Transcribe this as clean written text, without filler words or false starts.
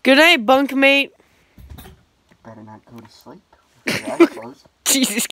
Good night, bunkmate. Better not go to sleep. Your eyes closed. Jesus